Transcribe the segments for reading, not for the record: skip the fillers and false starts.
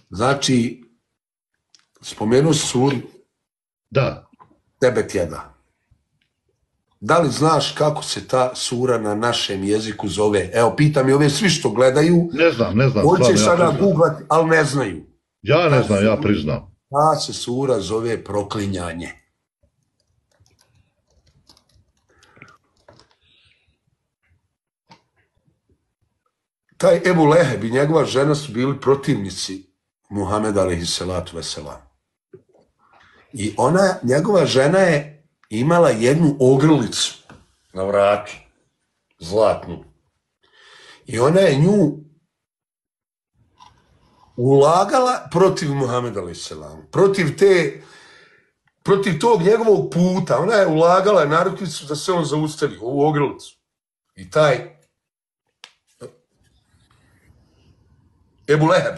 Znači, spomenuo si suru. Da. Tebet jeda. Da li znaš kako se ta sura na našem jeziku zove? Evo, pitam i ove svi što gledaju. Ne znam. Hoće sada googlati, ali ne znaju. Ja ne znam, ja priznam. Ta se sura zove proklinjanje. Taj Ebu Leheb i njegova žena su bili protivnici Muhameda alejhi selatu vesselam. I njegova žena je imala jednu ogrlicu na vratu, zlatnu. I ona je nju ulagala protiv Muhameda alejhi selam, protiv tog njegovog puta. Ona je ulagala narukvicu da se on zaustavi, ovu ogrlicu. I taj Ebu Leheb.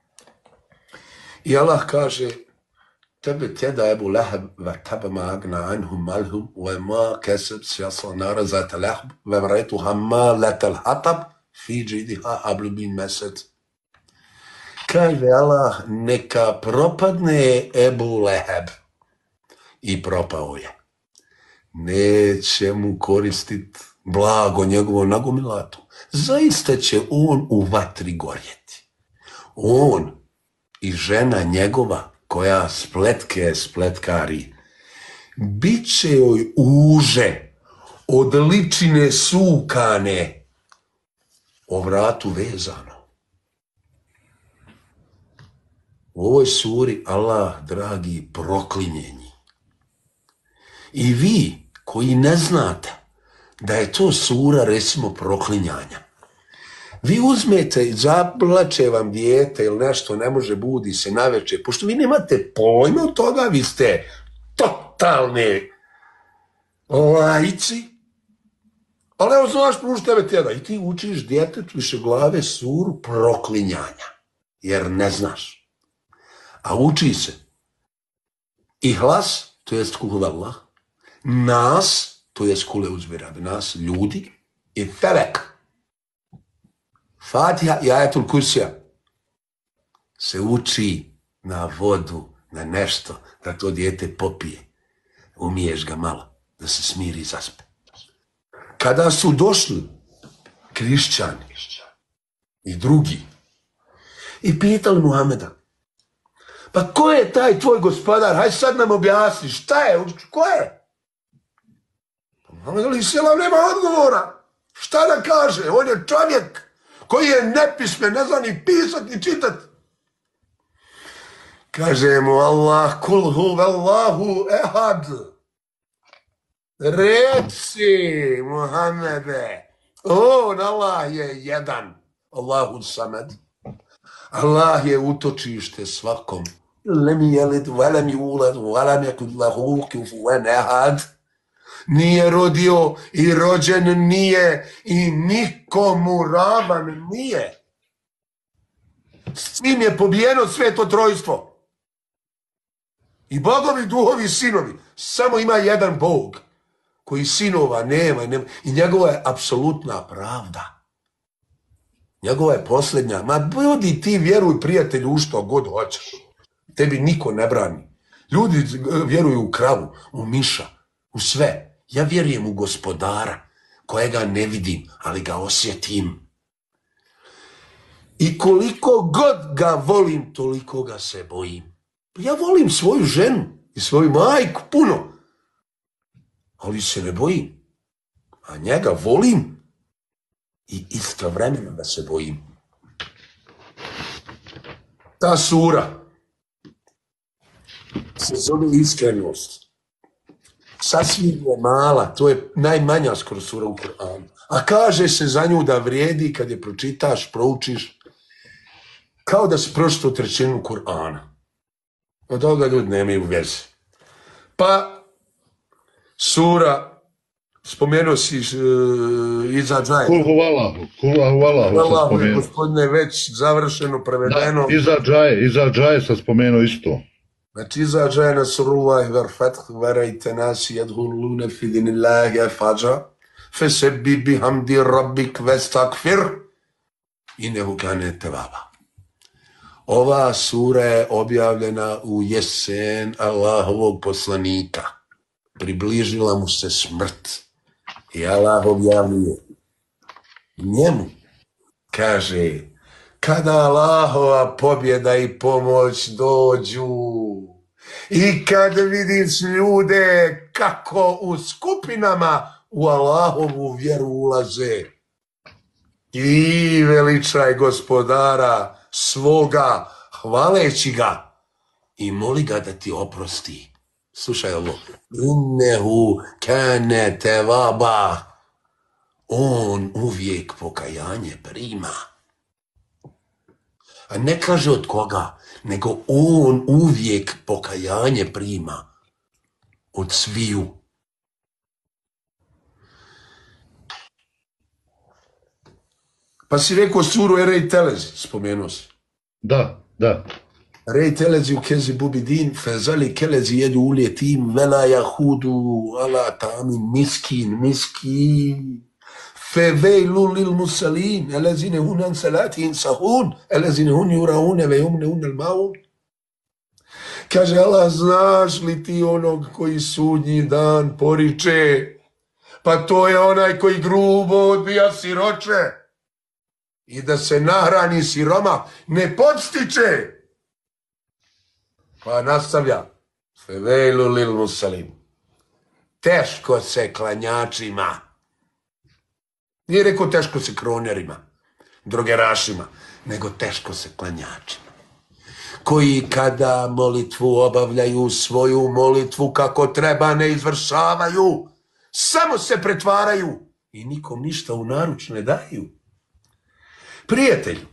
I Allah kaže Tebet jeda Ebu Leheb ve tebe ma agna anhum malhum ve ma keseb sjasla nara zata lehb ve mretu hamma letel hatab fi džidiha hablu bin mesed. Kaže Allah, neka propadne Ebu Leheb. I propao je. Neće mu koristiti blago njegovo nagomilatu. Zaista će on u vatri gorjeti. On i žena njegova koja spletkari, bit će joj uže od ličine sukane o vratu vezano. U ovoj suri Allah, dragi, proklinjenji. I vi koji ne znate da je to sura, recimo, proklinjanja, vi uzmete i zaplače vam dijete ili nešto, ne može, budi se naveče, pošto vi nemate pojma od toga, vi ste totalne laici, ali evo znaš pruži tebe tjeda i ti učiš djetetu više glave suru proklinjanja, jer ne znaš. A uči se Ihlas, to jest kul Allah, nas, to jest kule uzbirabi, nas, ljudi, i Felek. Fatiha i Ajetul Kursija se uči na vodu, na nešto, da to dijete popije. Umiješ ga malo, da se smiri i zaspe. Kada su došli krišćani i drugi i pitali Muhameda, pa ko je taj tvoj gospodar? Hajde sad nam objasni, šta je, ko je? Muhammed alejhi selam nema odgovora. Šta da kaže? On je čovjek koji je nepismen, ne zna ni pisat ni čitat. Kaže mu Allah, kul huvallahu ehad. Reci, Muhammede, on, Allah je jedan, Allahu samed. Allah je utočište svakom. Lem jelid, velem julad, velem jekud lahu kufuven ehad. Nije rodio i rođen nije i nikomu ravan nije. S njim je pobijeno sveto trojstvo. I bogovi, duhovi, sinovi. Samo ima jedan Bog koji sinova nema i njegova je apsolutna pravda. Njegova je posljednja. Ma budi ti, vjeruj, prijatelju, u što god hoćeš. Tebi niko ne brani. Ljudi vjeruju u kravu, u miša, u sve. Ja vjerujem u gospodara, kojega ne vidim, ali ga osjetim. I koliko god ga volim, toliko ga se bojim. Ja volim svoju ženu i svoju majku puno, ali se ne bojim. A njega volim i istovremeno da se bojim. Ta sura se zove Iskrenost. Sasvim je mala, to je najmanja skoro sura u Kur'anu. A kaže se za nju da vrijedi kad je pročitaš, proučiš, kao da si pročitao trećinu Kur'ana. Od toga ljudi nemaju veze. Pa, sura, spomenuo si Iza Džaje. Kul huvallahu sam spomenuo. Gospodine, već završeno, prevedeno. Da, Iza Džaje sam spomenuo isto. Znači, iza džaje nasrullahi var fath, varajte nasi jedhulune fi dinillahi afađa, fesebbi bihamdi rabbik vestakfir, innehu kane tevaba. Ova sura je objavljena u jesen Allahovog poslanika. Približila mu se smrt. I Allah objavljuje njemu. Kaže, kada Allahova pobjeda i pomoć dođu i kad vidiš ljude kako u skupinama u Allahovu vjeru ulaze i veličaj gospodara svoga, hvaleći ga i moli ga da ti oprosti. Slušaj ovo. Innehu kane tevaba. On uvijek pokajanje prima. A ne kaže od koga, nego on uvijek pokajanje prima od sviju. Pa si rekao suru Erej Telezi, spomenuo si. Da, da. Rej telezi u kezi bubidin, fezali kelezi jedu uljetim, vela jahudu ala tamin miskin. Fevejlu lil musalin, elezine hunan salatin sahun, elezine hun juraune ve jumne unel maun. Kaže Allah, znaš li ti onog koji sudnji dan poriče? Pa to je onaj koji grubo odbija siroče i da se nahrani siroma ne podstiče. Pa nastavlja. Fevejlu lil musalim. Teško se klanjačima. Nije rekao teško se kronerima, drogerašima, nego teško se klanjačima. Koji kada molitvu obavljaju svoju molitvu kako treba ne izvršavaju, samo se pretvaraju i nikom ništa u naruč ne daju. Prijatelju,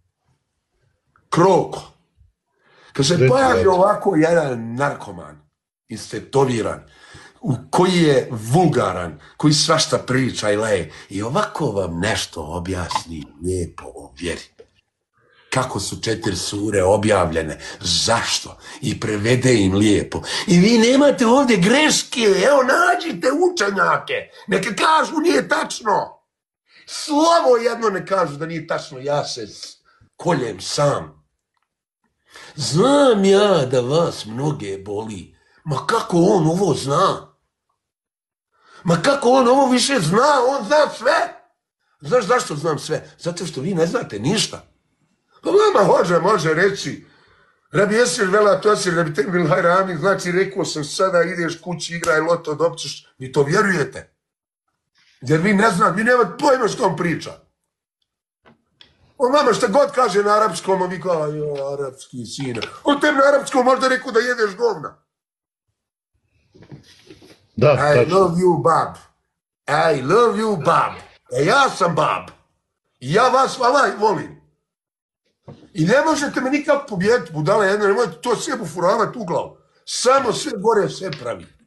Kroko, kad se pojavi ovako jedan narkoman, istetoviran, koji je vulgaran, koji svašta priča i leje, i ovako vam nešto objasni lijepo o vjeri. Kako su 4 sure objavljene, zašto, i prevede im lijepo. I vi nemate ovdje greške, evo nađite učenjake, neka kažu nije tačno. Slovo jedno ne kažu da nije tačno, ja se koljem sam. Znam ja da vas mnoge boli, ma kako on ovo zna? Ma kako on ovo više zna? On zna sve. Znaš zašto znam sve? Zato što vi ne znate ništa. Pa vama može reći, Rabi Jesir vela tosir, Rabi Tembil hajrami, znači rekao sam sada ideš kući, igraj loto, dobćeš, vi to vjerujete. Jer vi ne znate, vi nemate pojma što on priča. On vama šta god kaže na arapskom, a vi kao, arapski sine. On tem na arapskom možda rekao da jedeš govna. Da, I love you, bab. I love you, bab. Ja sam bab. I ja vas valaj volim. I ne možete me nikak pobijediti, budale jedna, nemojte to sve bufuravati u glavu. Samo sve gore, sve pravi.